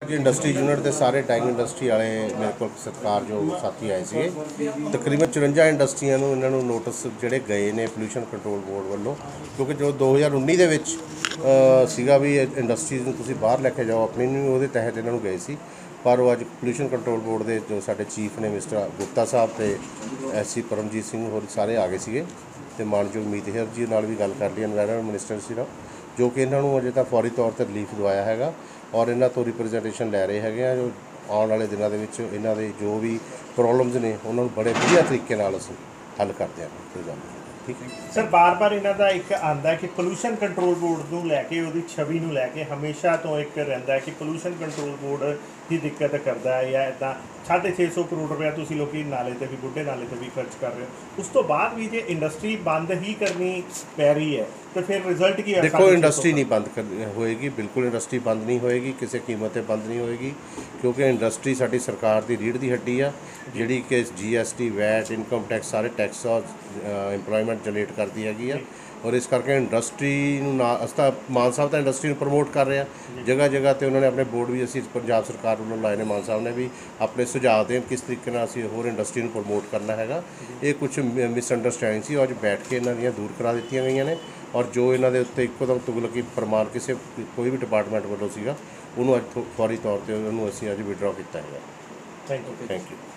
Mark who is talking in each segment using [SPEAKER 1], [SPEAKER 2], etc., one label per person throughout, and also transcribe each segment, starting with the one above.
[SPEAKER 1] Industry unit के सारे dyeing industry वाले मेरे को सत्कारयोग साथी आए थे। तकरीबन 54 इंडस्ट्रियां इन्होंने नोटिस जोड़े गए ने पोल्यूशन कंट्रोल बोर्ड वालों, क्योंकि जो 2019 सीगा भी इंडस्ट्रीज़ नूं तुसीं बाहर लैके जाओ अपनी नहीं, वो तहत इन्होंने गए सी। पर वो अज पोल्यूशन कंट्रोल बोर्ड के जो साडे चीफ ने मिस्टर गुप्ता साहब तो SC परमजीत सिंह होर सारे आ गए थे। तो मानयोग मीत हेयर जी नाल भी गल कर ली एनवायरनमेंट मिनिस्टर सी, जो कि इन्होंने अजे तक फौरी तौर पर रिलीफ दवाया है और इन्हों तो रिप्रजेंटेशन लै रहे हैं जो आने वाले दिनों के इन्हों के जो भी प्रॉब्लम्स ने उन्होंने बड़े वधिया तरीके हल करते हैं। कोई गल नहीं, ठीक है
[SPEAKER 2] सर। बार बार इन्हों का एक आता है कि पोल्यूशन कंट्रोल बोर्ड को लैके वो छवि को लैके हमेशा तो एक रहा है कि पोल्यूशन कंट्रोल बोर्ड की दिक्कत करता है या इदा 650 करोड़ रुपया तुम लोग नाले पर भी बुढ़े नाले पर भी खर्च कर रहे हो, उस तो बाद भी जो इंडस्ट्री बंद ही करनी पै रही है तो फिर रिजल्ट की?
[SPEAKER 1] देखो, इंडस्ट्री नहीं बंद होएगी, बिल्कुल इंडस्ट्री बंद नहीं होएगी, किसी कीमत पर बंद नहीं होएगी, क्योंकि इंडस्ट्री साडी सरकार की रीढ़ की हड्डी आ, जिहड़ी कि GST वैट इनकम टैक्स सारे टैक्स और इंपलॉयमेंट जनरेट करती हैगी आ। और इस करके इंडस्ट्री ना अस मान साहब तो इंडस्ट्री प्रमोट कर रहे हैं, जगह जगह तो उन्होंने अपने बोर्ड भी असी पंजाब सरकार वालों लाए ने, मान साहब ने भी अपने सुझाव दें किस तरीके असी होर इंडस्ट्री को प्रमोट करना है। ये कुछ मिसअंडरस्टैंडिंग सी अज बैठ के इन्हों दूर करा दी गई ने, और जो इन्होंने उत्ते इक्को तुगलकी प्रमाण किसी कोई भी डिपार्टमेंट वालों सीगा उन्होंने अज फौरी तौर पर उन्होंने असी अज विड्रॉ किया है। Thank you.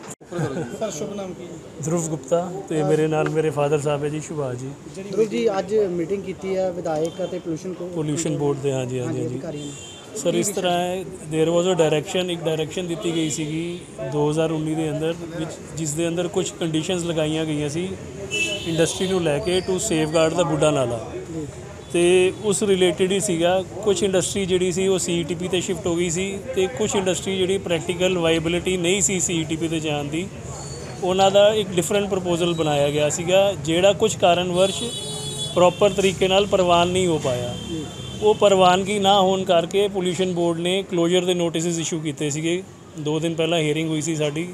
[SPEAKER 3] सर शुभ नाम की?
[SPEAKER 4] ध्रुव गुप्ता। तो ये मेरे नाल मेरे फादर साहब है जी, सुभाष जी।
[SPEAKER 3] ध्रुव जी अज मीटिंग की है विधायक
[SPEAKER 4] पोल्यूशन बोर्ड के। हाँ जी, हाँ जी, हाँ जी सर। इस तरह है, देर वॉज अ डायरैक्शन, एक डायरैक्शन दी गई सी 2019 के अंदर, जिस दे अंदर कुछ कंडीशनस लगाई गई सी इंडस्ट्री को लैके टू सेफगार्ड द बुढ़ा नाला। तो उस रिलेटिड ही सीगा कुछ इंडस्ट्री जी सी वो CETP ते शिफ्ट हो गई सी, ते कुछ इंडस्ट्री जी प्रैक्टिकल वाइबिलिटी नहीं सी CETP ते जान दी, उन्हों का एक डिफरेंट प्रपोजल बनाया गया सीगा, जेड़ा कुछ कारणवश प्रॉपर तरीके नाल प्रवान नहीं हो पाया। वो प्रवानगी ना होने करके पोल्यूशन बोर्ड ने क्लोजर के नोटिस इशू किए थे। 2 दिन पहला हेयरिंग हुई सी साडी,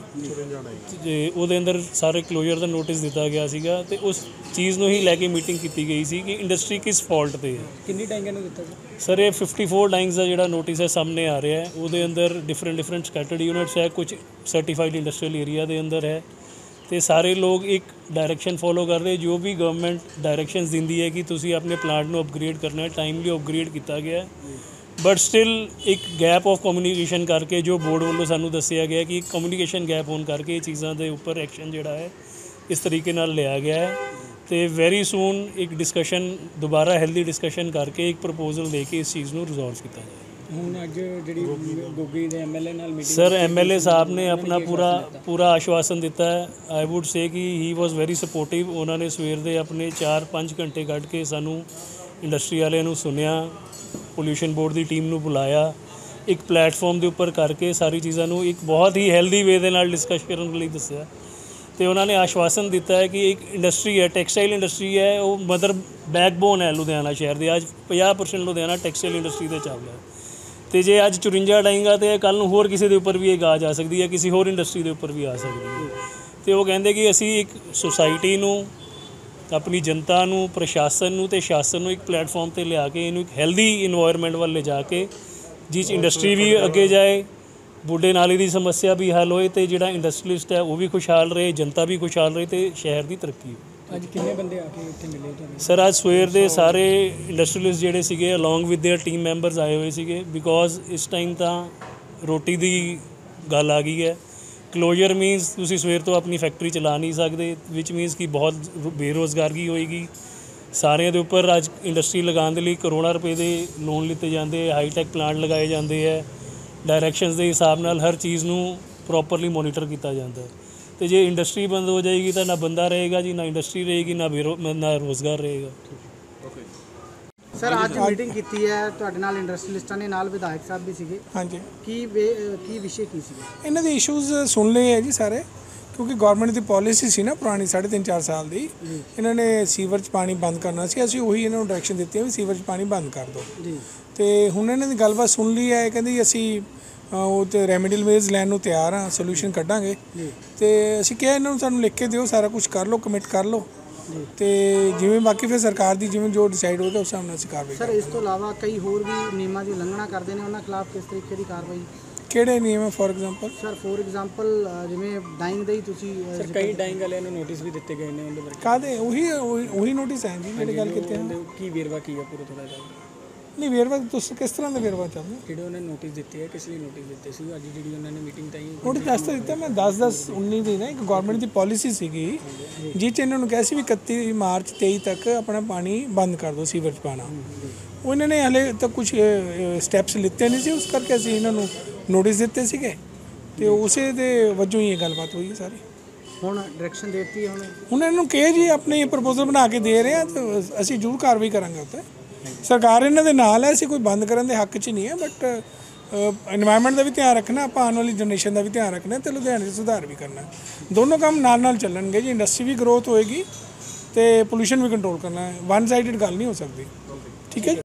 [SPEAKER 4] ਉਹਦੇ अंदर सारे क्लोजर का नोटिस दिता गया सीगा, ते उस चीज़ ਨੂੰ ही लैके मीटिंग की गई सी कि इंडस्ट्री किस फॉल्ट पर है।
[SPEAKER 3] कितनी डाइंगां ਨੂੰ ਦਿੱਤਾ
[SPEAKER 4] सर ये 54 डाइंग्स का जो नोटिस है सामने आ रहा है, वो अंदर डिफरेंट स्कैटर्ड यूनिट्स है, कुछ सर्टिफाइड इंडस्ट्रीयल एरिया के अंदर है। तो सारे लोग एक डायरैक्शन फॉलो कर रहे, जो भी गवर्नमेंट डायरैक्शनस दिंदी है कि तुसी अपने प्लांट को अपग्रेड करना है, टाइमली अपग्रेड किया गया है। बट स्टिल एक गैप ऑफ कम्यूनीकेशन करके जो बोर्ड वालों सानू दसिया गया कि कम्यूनीकेशन गैप होने करके ये चीज़ों के उपर एक्शन जोड़ा है इस तरीके नाल लिया गया है। तो वेरी सून एक डिस्कशन दोबारा हेल्दी डिस्कशन करके एक प्रपोजल दे के इस चीज़ को रिजॉल्व किया जाए। सर MLA साहब ने अपना पूरा आश्वासन दिता है। आई वुड से कि ही वॉज वेरी सपोर्टिव। उन्होंने सवेर के अपने 4-5 घंटे कढ़ के सानू इंडस्ट्री वाले सुनिया, पोल्यूशन बोर्ड की टीम को बुलाया, एक प्लेटफॉर्म के उपर करके सारी चीज़ों एक बहुत ही हेल्दी वे दे नाल डिस्कस करने के लिए दसिया। तो उन्होंने आश्वासन दिता है कि एक इंडस्ट्री है, टैक्सटाइल इंडस्ट्री है, वो मदर बैकबोन है लुधियाना शहर के। अज 50% लुधियाना टैक्सटाइल इंडस्ट्री से चल रहा है। तो जे अज 54 डाइंगा तो कल होर किसी के उपर भी एक आ जा सकती है, किसी होर इंडस्ट्री के उपर भी आ सकती है। तो वो कहते कि असी एक सोसाइटी नूं, अपनी जनता नूं, प्रशासन नूं ते शासन नूं एक प्लेटफॉर्म पर लिया के इनू एक हैल्दी इन्वायरमेंट वाल ले जाके जिस इंडस्ट्री भी अगे जाए, बूढ़े नाले की समस्या भी हल होए, तो जिहड़ा इंडस्ट्रीलिस्ट है वो भी खुशहाल रहे, जनता भी खुशहाल रहे, तो शहर की तरक्की हो।
[SPEAKER 3] अज कितने बंदे आके इत्थे मिले?
[SPEAKER 4] सर अज सवेर के सारे इंडस्ट्रीलिस्ट जिहड़े सीगे along with their team members आए हुए सीगे, बिकॉज इस टाइम तो रोटी की गल आ गई है। क्लोजर मीनस तुसी सवेर तो अपनी फैक्ट्री चला नहीं सकते, विच मीनस कि बहुत बेरोज़गारी होएगी। सारे के उपर अज इंडस्ट्री लगाने के लिए करोड़ों रुपए के लोन लिते जाते, हाईटैक प्लांट लगाए जाते हैं, डायरैक्शनस के हिसाब नाल हर चीज़ को प्रॉपरली मोनीटर किया जाता है। तो जे इंडस्ट्री बंद हो जाएगी तो ना बंदा रहेगा जी, ना इंडस्ट्री रहेगी, ना रोज़गार रहेगा।
[SPEAKER 3] सर आज मीटिंग की है तुहाडे नाल इंडस्ट्रीलिस्टां ने, नाल विधायक साहब भी सीगे।
[SPEAKER 5] हाँ जी,
[SPEAKER 3] की विषय की सीगे?
[SPEAKER 5] इन्हां दे इशूज़ सुन लिए है जी सारे, क्योंकि गवर्नमेंट की पॉलिसी सी ना पुरानी 3.5-4 साल की, इन्होंने सीवर च पानी बंद करना सी, असीं उही इन्हां नूं डायरैक्शन दित्ती भी सीवर च पानी बंद कर दो जी। तो हुण इन्हां दी गलबात सुन ली है, कहंदे असीं वो तो रैमेडियल मेजर्स लैन नूं तैयार हाँ, सोल्यूशन कड्डांगे। तो असीं कहा इन्हां नूं सानूं लिख के दिओ, सारा कुछ कर लो, कमिट कर लो, ਤੇ ਜਿਵੇਂ ਬਾਕੀ ਫਿਰ ਸਰਕਾਰ ਦੀ ਜਿਵੇਂ ਜੋ ਡਿਸਾਈਡ ਹੋਵੇ ਉਸ ਹਿਸਾਬ ਨਾਲ ਅਸੀਂ ਕਾਰਵਾਈ
[SPEAKER 3] ਸਰ ਇਸ ਤੋਂ ਇਲਾਵਾ ਕਈ ਹੋਰ ਵੀ ਨਿਯਮਾਂ ਦੀ ਉਲੰਘਣਾ ਕਰਦੇ ਨੇ, ਉਹਨਾਂ ਖਿਲਾਫ ਕਿਸ ਤਰੀਕੇ ਦੀ ਕਾਰਵਾਈ?
[SPEAKER 5] ਕਿਹੜੇ ਨਿਯਮ ਹੈ for example?
[SPEAKER 3] Sir for example ਜਿਵੇਂ ਡਾਈਂਗ ਦਾ ਹੀ ਤੁਸੀਂ
[SPEAKER 6] ਸਰ ਕਈ ਡਾਈਂਗ ਵਾਲਿਆਂ ਨੂੰ ਨੋਟਿਸ ਵੀ ਦਿੱਤੇ ਗਏ ਨੇ ਉਹਦੇ ਬਾਰੇ
[SPEAKER 5] ਕਾਹਦੇ ਉਹੀ ਨੋਟਿਸ ਹੈ ਜੀ ਜਿਹੜੀ ਗੱਲ ਕੀਤੀ ਹੈ।
[SPEAKER 6] ਕੀ ਵੇਰਵਾ ਕੀ ਹੈ ਪੂਰਾ ਥੋੜਾ ਜਿਹਾ?
[SPEAKER 5] ਨਹੀਂ ਵੇਰਵਾ ਤੁਸੀਂ ਕਿਸ ਤਰ੍ਹਾਂ ਦਾ ਵੇਰਵਾ ਚਾਹੁੰਦੇ ਹੋ?
[SPEAKER 6] ਜਿਹੜੇ ਉਹਨਾਂ ਨੇ ਨੋਟਿਸ ਦਿੱਤੇ ਹੈ ਕਿਸ ਲਈ ਨੋਟਿਸ ਦਿੱਤੇ ਸੀ ਅੱਜ ਜਿਹੜੀ ਉਹਨਾਂ ਨੇ ਮੀਟਿੰਗ ਤਾਈ
[SPEAKER 5] ਉਹਦੇ ਦੱਸ ਤਾਂ ਦਿੱਤਾ ਮੈਂ 10/10/19 ਦੀ ਨਾ ਇੱਕ ਗਵਰਨਮੈਂਟ ਦੀ ਪਾਲਿਸੀ ਸੀਗੀ ਜਿਹ 'ਚ ਇਹਨਾਂ ਨੂੰ ਕਿਹਾ ਸੀ ਵੀ 31 ਮਾਰਚ 23 ਤੱਕ ਆਪਣਾ ਪਾਣੀ ਬੰਦ ਕਰ ਦਿਓ ਸੀਵਰ 'ਚ ਪਾਣਾ। ਉਹ ਇਹਨਾਂ ਨੇ ਹਲੇ ਤੱਕ ਕੁਝ ਸਟੈਪਸ ਲਿੱਤੇ ਨਹੀਂ ਸੀ, ਉਸ ਕਰਕੇ ਅਸੀਂ ਇਹਨਾਂ ਨੂੰ ਨੋਟਿਸ ਦਿੱਤੇ ਸੀਗੇ ਤੇ ਉਸੇ ਦੇ ਵਜੋਂ ਹੀ ਇਹ ਗੱਲਬਾਤ ਹੋਈ ਹੈ ਸਾਰੀ।
[SPEAKER 3] ਹੁਣ ਡਾਇਰੈਕਸ਼ਨ ਦੇਤੀ ਹੈ
[SPEAKER 5] ਹੁਣ ਇਹਨਾਂ ਨੂੰ ਕਹੇ ਜੀ ਆਪਣੇ ਪ੍ਰਪੋਜ਼ਲ ਬਣਾ ਕੇ ਦੇ ਰਹੇ ਆ ਤੇ ਅਸੀਂ ਜ਼ਰੂਰ ਕਾਰਵਾਈ ਕਰਾਂਗੇ ਉੱਤੇ। ਸਰਕਾਰ ਇਹਨਾਂ ਦੇ ਨਾਲ ਹੈ, ਅਸੀਂ ਕੋਈ ਬੰਦ ਕਰਨ ਦੇ ਹੱਕ 'ਚ ਨਹੀਂ ਹੈ, ਬਟ এনवायरमेंट ਦਾ ਵੀ ਧਿਆਨ ਰੱਖਣਾ, ਆਪਾਂ ਆਉਣ ਵਾਲੀ ਜਨਰੇਸ਼ਨ ਦਾ ਵੀ ਧਿਆਨ ਰੱਖਣਾ ਤੇ ਲੁਧਿਆਣੇ 'ਚ ਸੁਧਾਰ ਵੀ ਕਰਨਾ। ਦੋਨੋਂ ਕੰਮ ਨਾਲ ਨਾਲ ਚੱਲਣਗੇ ਜੀ। ਇੰਡਸਟਰੀ ਵੀ ਗਰੋਥ ਹੋਏਗੀ ਤੇ ਪੋਲੂਸ਼ਨ ਵੀ ਕੰਟਰੋਲ ਕਰਨਾ ਹੈ। ਵਨ ਸਾਈਡਡ ਗੱਲ ਨਹੀਂ ਹੋ ਸਕਦੀ। ਠੀਕ ਹੈ।